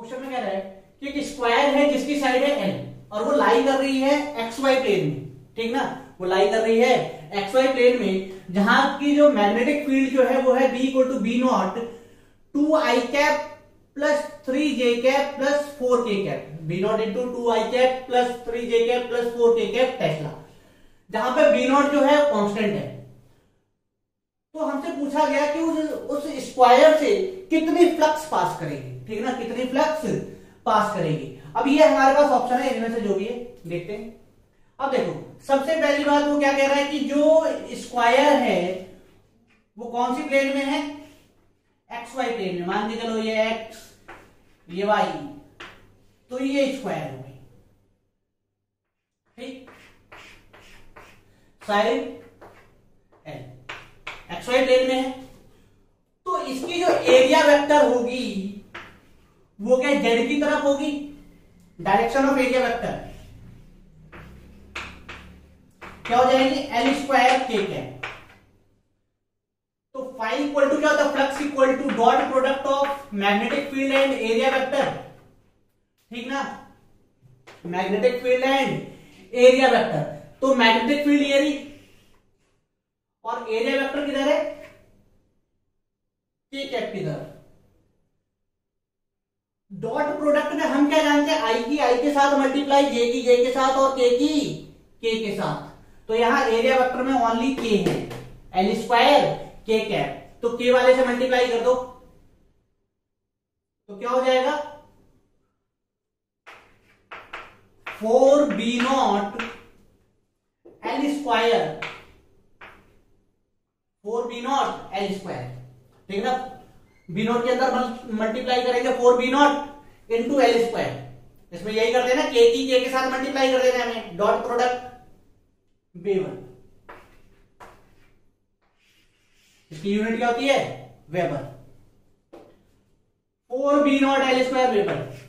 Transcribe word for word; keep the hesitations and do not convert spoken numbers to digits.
Question में कह रहा है कि एक स्क्वायर है जिसकी साइड है एल और वो लाई कर रही है एक्स वाई प्लेन में, ठीक ना, वो लाई कर रही है एक्स वाई प्लेन में, जहां की जो मैग्नेटिक फील्ड जो है वो है B equal to B naught two i cap plus three j cap plus four k cap, B naught into two i cap plus three j cap plus four k cap tesla, जहां पे B not जो है constant है। तो हमसे पूछा गया कि उस उस स्क्वायर से कितनी फ्लक्स पास करेगी, ठीक ना, कितनी फ्लक्स पास करेगी। अब ये हमारे पास ऑप्शन है, इनमें से जो भी है देखते हैं। अब देखो सबसे पहली बात वो क्या कह रहा है कि जो स्क्वायर है वो कौन सी प्लेन में है, एक्स वाई प्लेन में। मान के चलो ये एक्स ये वाई, तो ये स्क्वायर हो गई, ठीक, side L x y plane में है। तो इसकी जो एरिया वेक्टर होगी वो क्या जेड की तरफ होगी, डायरेक्शन ऑफ एरिया वेक्टर क्या हो जाएगी, एल स्क्वायर के कैप। तो फाई इक्वल टू क्या होता है, flux equal to dot product of magnetic field and area vector, ठीक ना, magnetic field and area vector. तो मैग्नेटिक फील्ड ये रही और एरिया वेक्टर किधर है, के कैप की तरफ। डॉट प्रोडक्ट में हम क्या जानते हैं, आई की आई के साथ मल्टीप्लाई, जे की जे के साथ और के की के के साथ। तो यहां एरिया वेक्टर में ओनली के है, एल स्क्वायर के कैप, तो के वाले से मल्टीप्लाई कर दो तो क्या हो जाएगा, four B naught L square, four B naught L square, ठीक ना, बी नॉट के अंदर मल्टीप्लाई करेंगे four B naught into L square, इसमें यही करते हैं ना, के की के के साथ मल्टीप्लाई कर देना हमें, डॉट प्रोडक्ट वेबर, इसकी यूनिट क्या होती है, weber, four B naught L square weber.